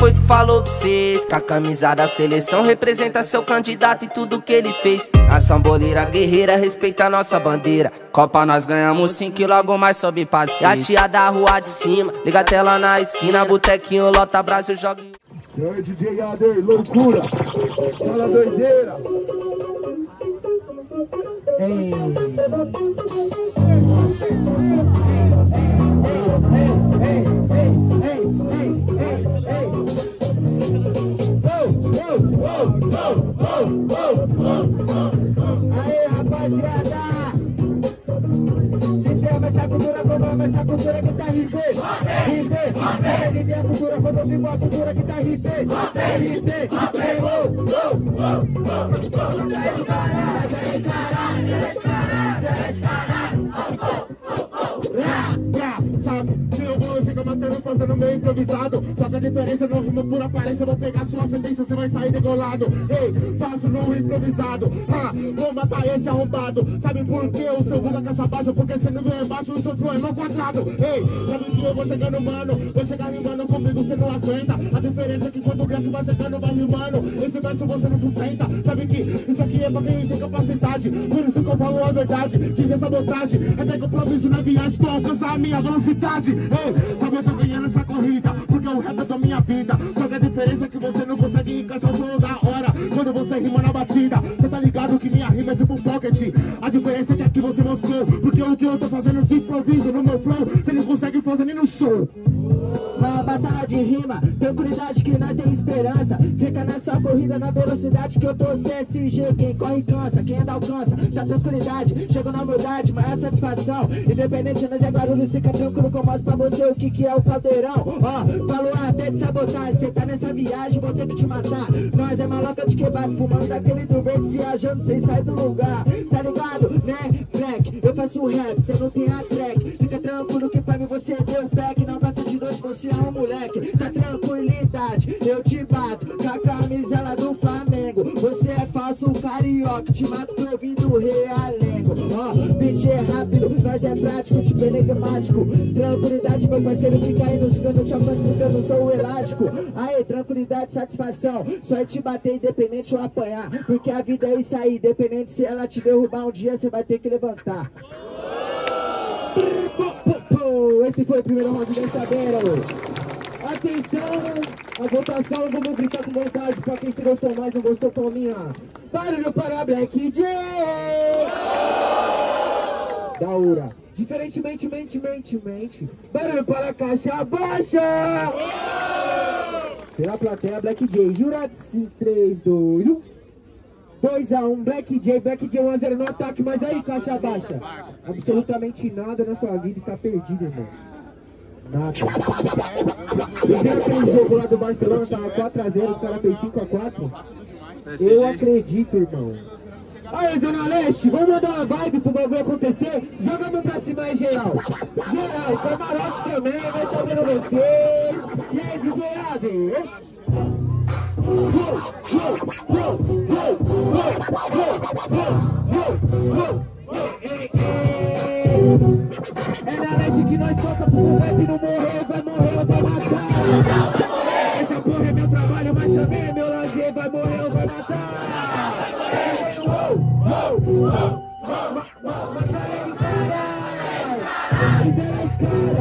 foi que falou pra vocês que a camisa da seleção representa seu candidato e tudo que ele fez? Nação boleira guerreira, respeita a nossa bandeira. Copa nós ganhamos 5 e logo mais sobe pra 6. E a tia da rua de cima, liga a tela na esquina, botequinho, lota Brasil, joga. E aí, DJ AD, loucura, fala doideira. Ei. Aí, rapaziada, se serve essa cultura, como essa cultura que tá RP. Se viver a cultura, como vivo a cultura que tá RP. Se eu vou, chega matando, fazendo meio improvisado. Só que a diferença não rima por aparência. Eu vou pegar sua ascendência, você vai sair degolado. Ei, faço no improvisado. Vou matar esse arrombado. Sabe por que o seu vulgo é caça baixa? Porque você não veio embaixo, o seu flow é no quadrado. Ei, sabe que eu vou chegando, mano. Vou chegar rimando comigo, você não aguenta. A diferença é que quando o Black vai chegando, vai rimando. Esse verso você não sustenta. Sabe que isso aqui é pra quem tem capacidade. Por isso que eu falo a verdade. Dizer sabotagem é que eu improviso na viagem, tô alcançar a minha velocidade. Ei, sabe eu tô ganhando essa corrida, porque o rap é da minha vida. Só que a diferença é que você não consegue encaixar o show da hora. Quando você rima na batida, você tá ligado que minha rima é tipo um pocket. A diferença é que aqui você moscou, porque o que eu tô fazendo de improviso no meu flow, você não consegue fazer nem no show. Uma batalha de rima, tranquilidade que não tem esperança. Fica nessa corrida na velocidade que eu tô CSG. Quem corre cansa, quem anda alcança. Da tranquilidade, chego na humildade, maior satisfação. Independente de nós é Guarulhos, fica tranquilo que eu mostro pra você o que é o caldeirão. Ó, falou até de sabotagem, cê tá nessa viagem, vou ter que te matar. Nós é maloca de quebrado, fumando daquele do verde, viajando sem sair do lugar. Tá ligado, né, Black? Eu faço rap, cê não tem a track. Fica tranquilo que pra mim você deu pack. Não gosta de dois, você é um moleque. Tá tranquilidade, eu te bato com a camisela do Flamengo. Você é falso carioca, te mato com ouvido realengo. Ó, beat é rápido, nós é prático, tipo enigmático. Tranquilidade, meu parceiro, fica aí nos canos, eu te avanço porque eu não sou o elástico. Aí, tranquilidade, satisfação, só é te bater independente ou apanhar. Porque a vida é isso aí, independente se ela te derrubar um dia, você vai ter que levantar. Esse foi o primeiro round dessa battle. Atenção, a votação, vamos gritar com vontade pra quem se gostou mais, não gostou, palminha. Barulho para Black J. Daura. Diferentemente, barulho para Caixa Baixa. Pela plateia, Black J. Jurados, 3, 2, 1. 2-1, Black J 1-0 no ataque, mas aí, Caixa Baixa. Absolutamente nada na sua vida está perdido, irmão. Nada. Vocês viram aquele jogo lá do Barcelona, tava 4-0, os caras fez 5-4? Eu acredito, irmão. Aí, Zona Leste, vamos mandar uma vibe pro bagulho acontecer? Joga a mão pra cima aí, geral. Geral, camarote também, vai sabendo vocês. E aí, DJ Ave? É na Leste que nós toca pro moleque não morrer, vai morrer ou vai matar. Essa porra é meu trabalho, mas também é meu lazer, vai morrer ou vai matar. Mata ele, caralho. Fizeram os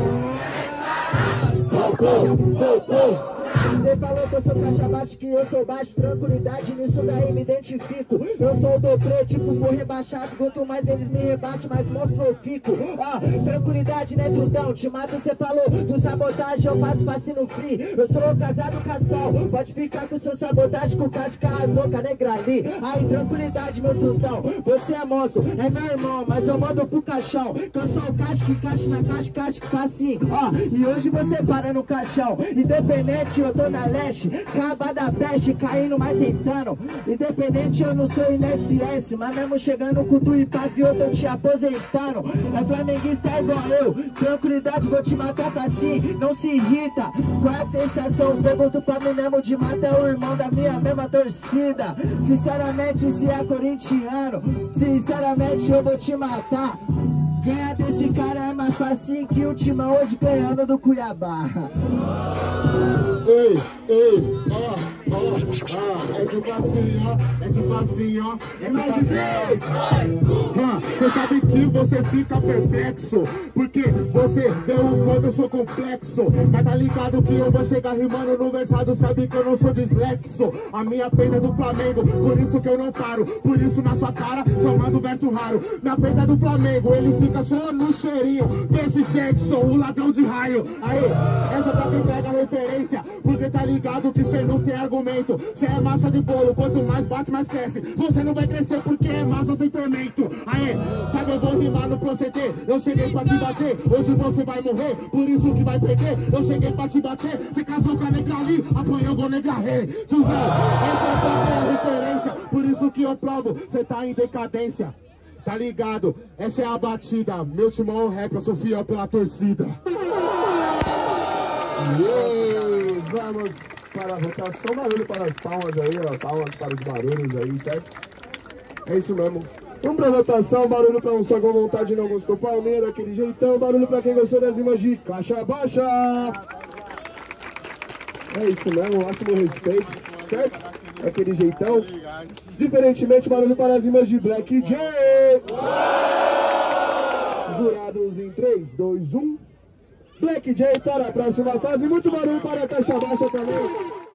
caras. Você falou que eu sou caixa baixa, que eu sou baixo, tranquilidade, nisso daí me identifico. Eu sou o dobrê, tipo, vou rebaixado. Quanto mais eles me rebaixam, mais monstro eu fico. Ó, tranquilidade, né, Trudão? Te mato, você falou do sabotagem, eu faço fascino free. Eu sou casado com a Sol, pode ficar com seu sabotagem, com o Caixa casou com a negra ali. Aí, tranquilidade, meu Trudão, você é monstro, é meu irmão, mas eu mando pro caixão. Que eu sou o Caixa que caixa na caixa, caixa que faz assim. Ó, e hoje você para no caixão, independente, eu tô na Leste, acaba da peste, caindo, mas tentando. Independente, eu não sou INSS, mas mesmo chegando com tu e pavi, eu tô te aposentando. É flamenguista igual eu, tranquilidade, vou te matar facinho, não se irrita. Qual é a sensação? Pergunto pra mim mesmo de matar o irmão da minha mesma torcida. Sinceramente, se é corintiano, sinceramente eu vou te matar. Ganhar desse cara é mais facinho que o Timão hoje ganhando do Cuiabá. Ei, ó, é tipo assim, ó, é mais de 3. Você sabe que você fica perplexo, porque você deu um quando eu sou complexo. Mas tá ligado que eu vou chegar rimando no versado, sabe que eu não sou dislexo. A minha peita é do Flamengo, por isso que eu não paro. Por isso na sua cara, só mando verso raro. Na peita é do Flamengo, ele fica só no cheirinho. Percy Jackson, o ladrão de raio. Aí, essa pra quem pega a referência, porque tá ligado que cê não tem argumento. Cê é massa de bolo, quanto mais bate, mais cresce. Você não vai crescer porque é massa sem fermento. Aí, sabe, eu vou rimar no proceder. Eu cheguei pra te bater, hoje você vai morrer. Por isso que vai perder, eu cheguei pra te bater. Cê casou com a negra ali, apanhou com a negra rei. Tiozão, essa é a referência. Por isso que eu provo, cê tá em decadência. Tá ligado? Essa é a batida. Meu timão é o rap, eu sou fiel pela torcida. E vamos para a votação. Barulho para as palmas aí, ó. Palmas para os barulhos aí, certo? É isso mesmo. Vamos para a votação. Barulho para um só com vontade não gostou. Palminha daquele jeitão. Barulho para quem gostou das rimas de caixa baixa. É isso mesmo, máximo respeito, certo? Daquele jeitão. Diferentemente, barulho para as rimas de Black J. Jurados em 3, 2, 1. Black J para a próxima fase. Muito barulho para a caixa baixa também.